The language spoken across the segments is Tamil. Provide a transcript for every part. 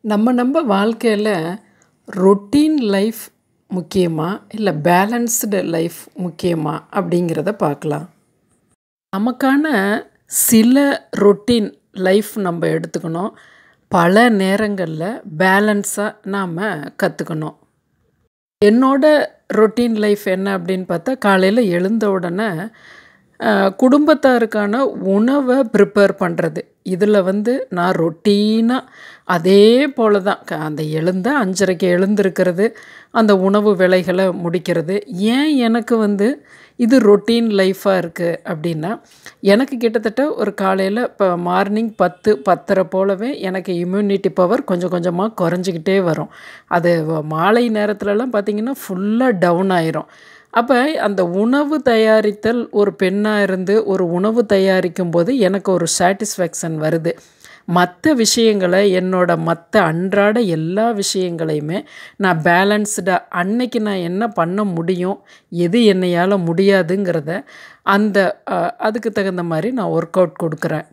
நம்ம வாழ்க்கையில் ரொட்டீன் லைஃப் முக்கியமா இல்லை பேலன்ஸ்டு லைஃப் முக்கியமா அப்படிங்கிறத பார்க்கலாம். நமக்கான சில ரொட்டீன் லைஃப் நம்ம எடுத்துக்கணும். பல நேரங்களில் பேலன்ஸாக நாம் கற்றுக்கணும். என்னோட ரொட்டீன் லைஃப் என்ன அப்படின்னு பார்த்தா, காலையில் எழுந்த உடனே குடும்பத்தாருக்கான உணவை ப்ரிப்பேர் பண்ணுறது. இதில் நான் ரொட்டீனாக அதே போல் தான் அந்த 5:30க்கு எழுந்திருக்கிறது, அந்த உணவு வேலைகளை முடிக்கிறது. ஏன் எனக்கு இது ரொட்டீன் லைஃபாக இருக்குது அப்படின்னா, எனக்கு கிட்டத்தட்ட ஒரு காலையில் இப்போ மார்னிங் 10:30 போலவே எனக்கு இம்யூனிட்டி பவர் கொஞ்சம் கொஞ்சமாக குறைஞ்சிக்கிட்டே வரும். அது மாலை நேரத்துலலாம் பார்த்திங்கன்னா ஃபுல்லாக டவுன் ஆயிரும். அப்போ அந்த உணவு தயாரித்தல், ஒரு பெண்ணாக இருந்து ஒரு உணவு தயாரிக்கும் போது எனக்கு ஒரு சாட்டிஸ்ஃபேக்ஷன் வருது. மற்ற விஷயங்களை, மற்ற அன்றாட எல்லா விஷயங்களையுமே நான் பேலன்ஸ்டாக அன்னைக்கு நான் என்ன பண்ண முடியும், எது என்னையால் முடியாதுங்கிறத அதுக்கு தகுந்த மாதிரி நான் ஒர்க் அவுட் கொடுக்குறேன்.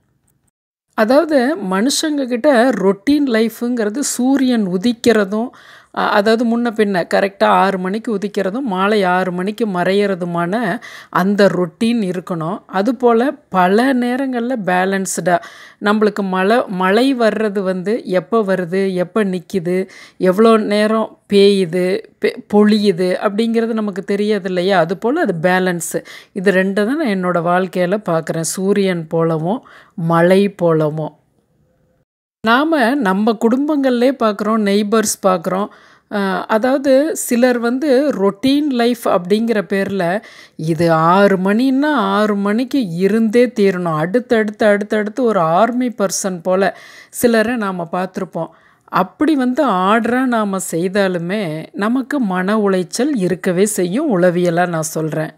அதாவது மனுஷங்கக்கிட்ட ரொட்டீன் லைஃபுங்கிறது சூரியன் உதிக்கிறதும், அதாவது முன்ன பின்ன கரெக்டாக 6 மணிக்கு உதிக்கிறதும் மாலை 6 மணிக்கு மறையிறதுமான அந்த ரொட்டீன் இருக்கணும். அதுபோல் பல நேரங்களில் பேலன்ஸ்டாக நம்மளுக்கு மழை வர்றது எப்போ வருது, எப்போ நிற்கிது, எவ்வளோ நேரம் பேயுது, பொழியுது அப்படிங்கிறது நமக்கு தெரியாது இல்லையா? அதுபோல் அது பேலன்ஸு. இது 2 தான் நான் என்னோடய வாழ்க்கையில் பார்க்குறேன். சூரியன் போலவும் மழை போலவும். நாம் நம்ம குடும்பங்கள்லே பார்க்குறோம், நெய்பர்ஸ் பார்க்குறோம். அதாவது சிலர் ரொட்டீன் லைஃப் அப்படிங்கிற பேரில் இது 6 மணின்னா 6 மணிக்கு இருந்தே தீரணும், அடுத்தடுத்து ஒரு ஆர்மி பர்சன் போல் சிலரை நாம் பார்த்துருப்போம். அப்படி ஆர்டராக நாம் செய்தாலுமே நமக்கு மன உளைச்சல் இருக்கவே செய்யும், உளவியலாக நான் சொல்கிறேன்.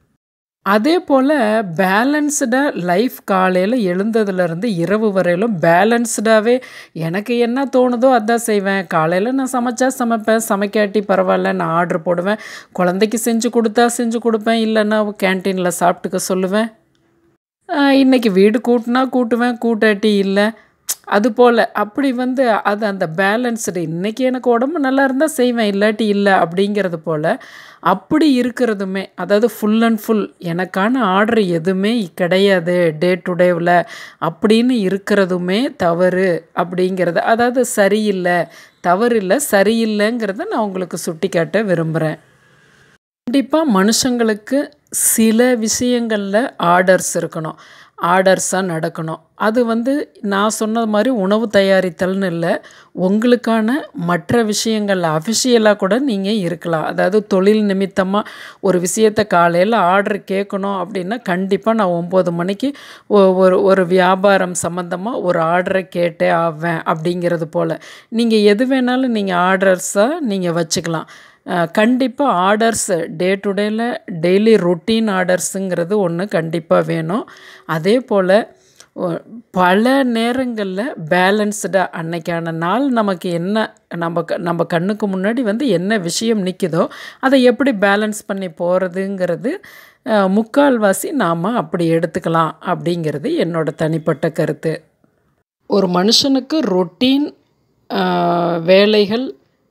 அதே போல் பேலன்ஸ்டாக லைஃப் காலையில் எழுந்ததுலேருந்து இரவு வரையிலும் பேலன்ஸ்டாகவே எனக்கு என்ன தோணுதோ அதான் செய்வேன். காலையில் நான் சமைப்பேன், சமைக்காட்டி பரவாயில்ல, நான் ஆர்டர் போடுவேன். குழந்தைக்கு செஞ்சு கொடுத்தா செஞ்சு கொடுப்பேன், இல்லைன்னா கேன்டீனில் சாப்பிட்டுக்க சொல்லுவேன். இன்றைக்கி வீடு கூட்டுவேன், கூட்டாட்டி இல்லை. அதுபோல் அப்படி அது அந்த பேலன்ஸ்டு, இன்றைக்கி எனக்கு உடம்பு நல்லா இருந்தால் செய்வேன், இல்லாட்டி இல்லை அப்படிங்கிறது போல் அப்படி இருக்கிறதுமே, அதாவது ஃபுல் அண்ட் ஃபுல் எனக்கான ஆர்டர் எதுவுமே கிடையாது டே டு டேவில் அப்படின்னு இருக்கிறதுமே தவறு அப்படிங்கிறது, அதாவது சரியில்லை, தவறு இல்லை, சரியில்லைங்கிறத நான் உங்களுக்கு சுட்டி காட்ட விரும்புகிறேன். கண்டிப்பாக மனுஷங்களுக்கு சில விஷயங்களில் ஆர்டர்ஸ் இருக்கணும், ஆர்டர்ஸாக நடக்கணும். அது நான் சொன்னது மாதிரி உணவு தயாரித்தல்னு இல்லை, உங்களுக்கான மற்ற விஷயங்களில் அஃபிஷியலாக கூட நீங்கள் இருக்கலாம். அதாவது தொழில் நிமித்தமாக ஒரு விஷயத்தை காலையில் ஆர்டர் கேட்கணும் அப்படின்னா, கண்டிப்பாக நான் 9 மணிக்கு ஒரு வியாபாரம் சம்மந்தமாக ஒரு ஆர்டரை கேட்டே ஆவேன் அப்படிங்கிறது போல் நீங்கள் எது வேணாலும் நீங்கள் ஆர்டர்ஸாக நீங்கள் வச்சுக்கலாம். கண்டிப்பாக ஆர்டர்ஸு டே டு டேயில் டெய்லி ரொட்டீன் ஆர்டர்ஸுங்கிறது ஒன்று கண்டிப்பாக வேணும். அதே போல் பல நேரங்களில் பேலன்ஸ்டாக அன்னைக்கான நாள் நமக்கு என்ன, நம்ம கண்ணுக்கு முன்னாடி என்ன விஷயம் நிற்குதோ அதை எப்படி பேலன்ஸ் பண்ணி போகிறதுங்கிறது முக்கால்வாசி நாம் அப்படி எடுத்துக்கலாம் அப்படிங்கிறது என்னோடய தனிப்பட்ட கருத்து. ஒரு மனுஷனுக்கு ரொட்டீன் வேலைகள்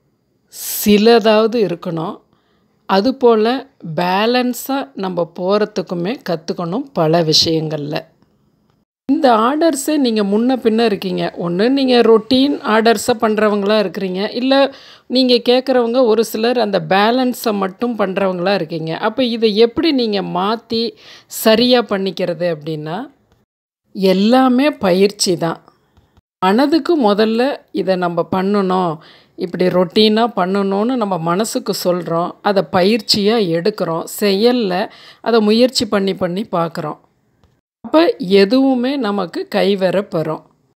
சிலதாவது இருக்கணும். அதுபோல் பேலன்ஸாக நம்ம போகிறதுக்குமே கற்றுக்கணும் பல விஷயங்களில். இந்த ஆர்டர்ஸே நீங்கள் முன்ன பின்ன இருக்கீங்க. ஒன்று நீங்கள் ரொட்டீன் ஆர்டர்ஸை பண்ணுறவங்களாக இருக்கிறீங்க, இல்லை நீங்கள் கேட்குறவங்க ஒரு சிலர் அந்த பேலன்ஸை மட்டும் பண்ணுறவங்களா இருக்கீங்க. அப்போ இதை எப்படி நீங்கள் மாற்றி சரியாக பண்ணிக்கிறது அப்படின்னா, எல்லாமே பயிற்சி தான். மனதுக்கு முதல்ல இதை நம்ம பண்ணணும், இப்படி ரொட்டீனாக பண்ணணும்னு நம்ம மனசுக்கு சொல்கிறோம், அதை பயிற்சியாக எடுக்கிறோம், செயலில் அதை முயற்சி பண்ணி பார்க்குறோம். அப்போ எதுவுமே நமக்கு கைவரப்பெறும்.